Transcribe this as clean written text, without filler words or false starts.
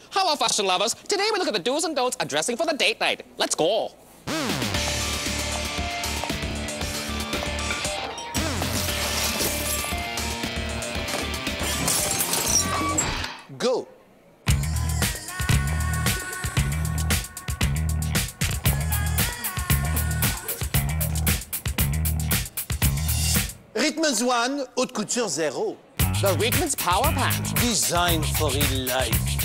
Hello, fashion lovers. Today we look at the do's and don'ts of dressing for the date night. Let's go. Go. Reitmans 1, haute couture 0. The Reitmans Power Pant. Designed for real life.